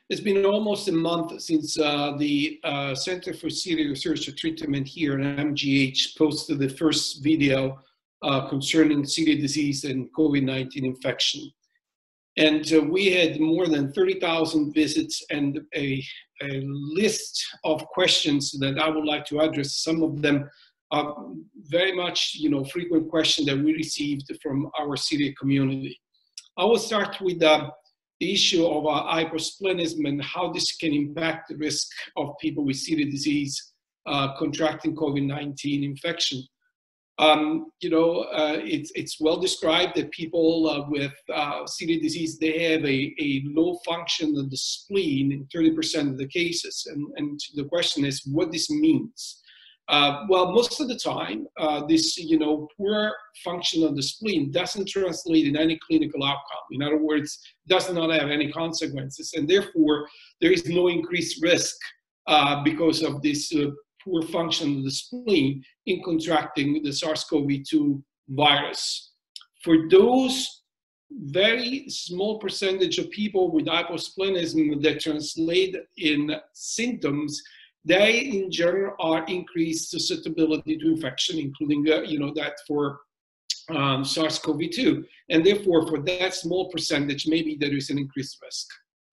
It's been almost a month since the Center for Celiac Research and Treatment here at MGH posted the first video concerning celiac disease and COVID-19 infection. And we had more than 30,000 visits and a list of questions that I would like to address. Some of them are very much, frequent questions that we received from our celiac community. I will start with the issue of hypersplenism and how this can impact the risk of people with celiac disease contracting COVID-19 infection. It's well described that people with celiac disease, they have a low function of the spleen in 30% of the cases. And the question is what this means. Well, most of the time, this, poor function of the spleen doesn't translate in any clinical outcome. In other words, does not have any consequences. And therefore, there is no increased risk because of this poor function of the spleen in contracting the SARS-CoV-2 virus. For those very small percentage of people with hyposplenism that translate in symptoms, they in general are increased susceptibility to infection, including that for SARS-CoV-2. And therefore, for that small percentage, maybe there is an increased risk.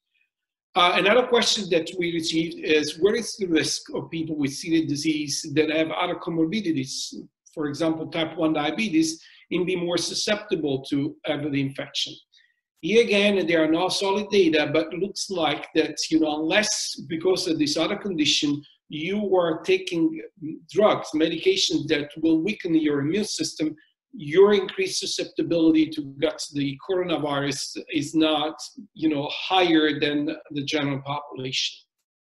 Another question that we received is, what is the risk of people with celiac disease that have other comorbidities, for example, type 1 diabetes, in being more susceptible to the infection? Here again, there are no solid data, but it looks like that, unless because of this other condition, you are taking drugs, medications that will weaken your immune system, your increased susceptibility to get the coronavirus is not, higher than the general population.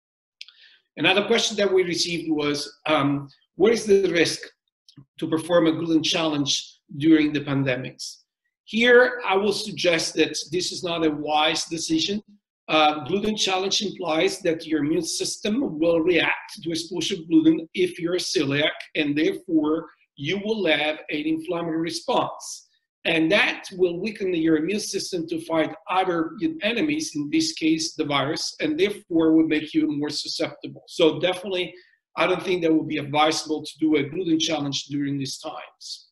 Another question that we received was, what is the risk to perform a gluten challenge during the pandemics? Here, I will suggest that this is not a wise decision. Gluten challenge implies that your immune system will react to exposure to gluten if you're celiac, and therefore you will have an inflammatory response. And that will weaken your immune system to fight other enemies, in this case, the virus, and therefore will make you more susceptible. So definitely, I don't think that would be advisable to do a gluten challenge during these times.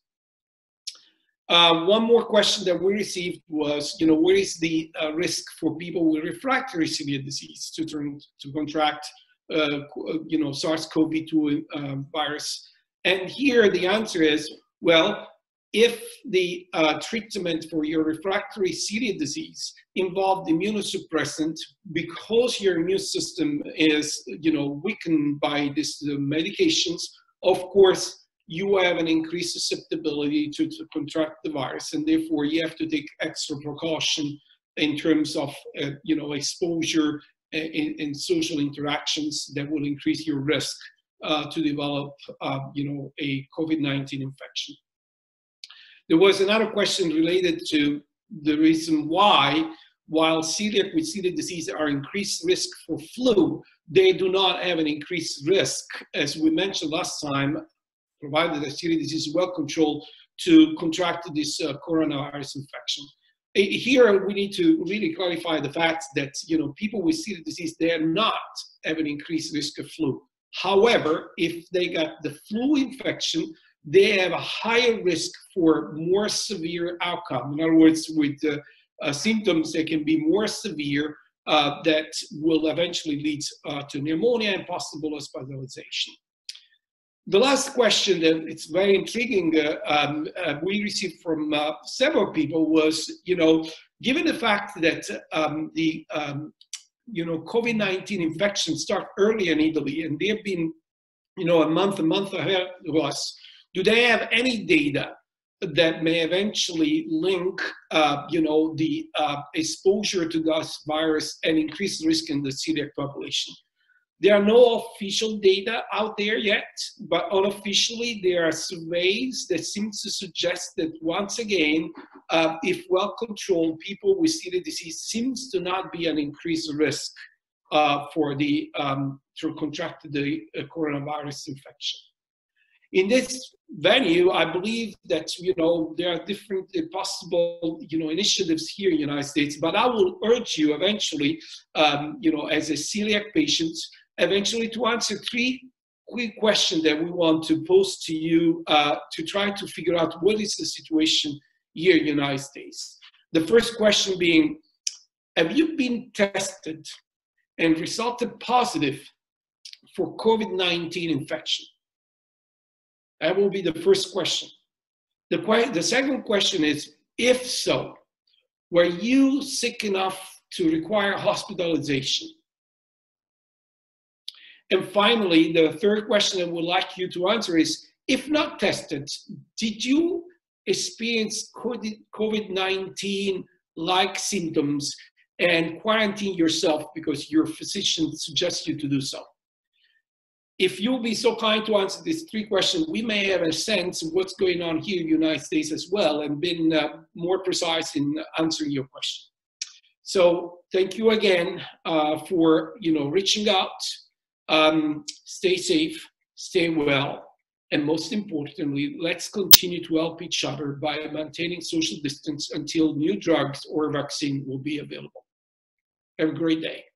One more question that we received was, what is the risk for people with refractory celiac disease to contract, SARS-CoV-2 virus? And here the answer is, well, if the treatment for your refractory celiac disease involved immunosuppressant, because your immune system is, weakened by these medications, of course, you have an increased susceptibility to contract the virus, and therefore you have to take extra precaution in terms of, exposure in social interactions that will increase your risk to develop, a COVID-19 infection. There was another question related to the reason why, while celiac with celiac disease are increased risk for flu, they do not have an increased risk, as we mentioned last time, provided that celiac disease is well controlled, to contract this coronavirus infection. Here, we need to really clarify the fact that people with celiac disease, they are not have an increased risk of flu. However, if they got the flu infection, they have a higher risk for more severe outcome. In other words, with symptoms that can be more severe, that will eventually lead to pneumonia and possible hospitalization. The last question that it's very intriguing we received from several people was, given the fact that the COVID-19 infections start early in Italy and they have been, a month ahead of us, do they have any data that may eventually link, the exposure to this virus and increased risk in the celiac population? There are no official data out there yet, but unofficially there are surveys that seem to suggest that once again, if well controlled, people with celiac disease seems to not be an increased risk for the to contract the coronavirus infection. In this venue, I believe that, there are different possible, initiatives here in the United States, but I will urge you eventually, as a celiac patient, eventually to answer 3 quick questions that we want to pose to you to try to figure out what is the situation here in the United States. The first question being, have you been tested and resulted positive for COVID-19 infection? That will be the first question. The second question is, if so, were you sick enough to require hospitalization? And finally, the third question I would like you to answer is, if not tested, did you experience COVID-19-like symptoms and quarantine yourself because your physician suggests you to do so? If you'll be so kind to answer these 3 questions, we may have a sense of what's going on here in the United States as well, and been more precise in answering your question. So thank you again for reaching out. Stay safe, stay well, and most importantly, let's continue to help each other by maintaining social distance until new drugs or vaccine will be available. Have a great day.